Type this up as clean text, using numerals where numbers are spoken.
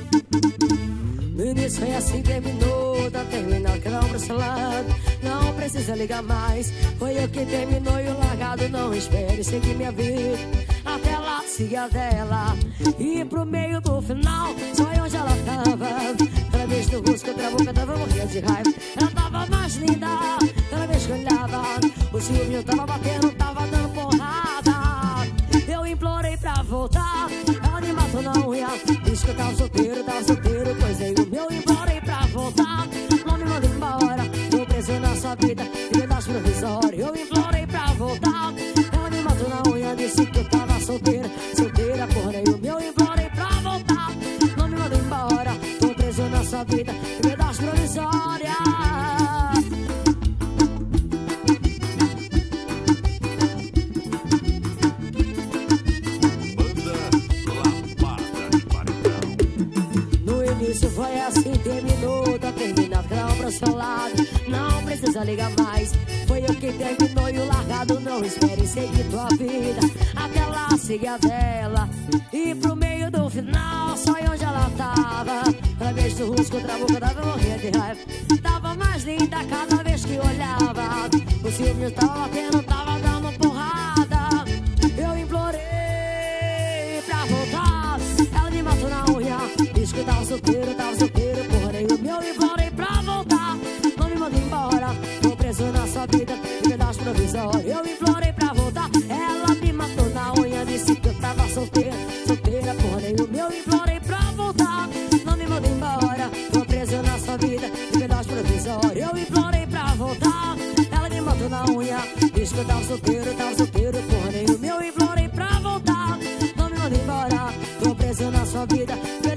No início foi assim, terminou, tá terminado, que não pro seu lado. Não precisa ligar mais. Foi eu que terminou e o largado. Não espere seguir minha vida, até lá siga a dela. E pro meio do final, só onde ela tava. Cada vez que eu busco outra boca, tava morrendo de raiva. Ela tava mais linda, cada vez que eu olhava. O ciúme tava batendo, tava dando porrada. Eu implorei pra voltar, ela me matou na unha. Disse que eu tava solteiro, pois aí o meu implorei pra voltar. Não me manda embora, tô preso na sua vida, liberdade provisória. Eu implorei pra voltar, ela me matou na unha. Disse que eu tava solteira, porra aí o meu implorei pra voltar. Não me manda embora, tô preso na sua vida, liberdade provisória. Isso foi assim, terminou, tá terminado, não pro seu lado. Não precisa ligar mais. Foi eu que terminou e o largado. Não espere seguir tua vida, até lá siga a dela. E pro meio do final, só onde ela tava. Cada vez que o rosto contra a boca, tava morrendo de raiva. Tava mais linda cada vez que olhava. O ciúme tava batendo, tava dando porrada. Eu implorei pra voltar, ela me matou na unha. Diz que eu tava solteiro, porra aí o meu implorei pra voltar. Não me manda embora, tô preso na sua vida, liberdade provisória. Eu implorei pra voltar, ela me matou na unha. Disse que eu tava solteira, porra aí o meu implorei pra voltar. Não me manda embora, tô preso na sua vida, liberdade provisória. Eu implorei pra voltar, ela me matou na unha. Diz que eu tava solteiro, porra aí o meu implorei pra voltar. Não me manda embora, tô preso na sua vida,